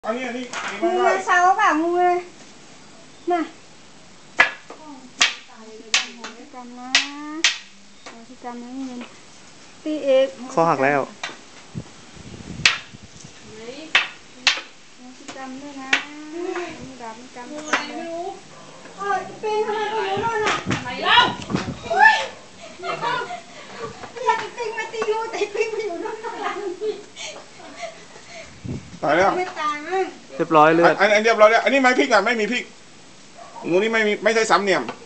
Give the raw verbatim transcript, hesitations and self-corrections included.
อันนี้อันนี้มือเสาเปล่ามือน่ะกำนะที่กำนะเงินตีเอกข้อหักแล้วที่กำด้วยนะมีดาบมีกำอะไรไม่รู้เออเป็นทำไมไม่รู้นั่นน่ะทำไมเล่าอุ้ยอยากปิ้งมาตีรู้แต่ปิ้งมาอยู่นั่นหลังตายแล้วไม่ตายมั้งเรียบร้อยเลือดอันอันเรียบร้อยแล้วอันนี้ไม้พริกอ่ะไม่มีพริกงูนี่ไม่มีไม่ใช่สามเหลี่ยม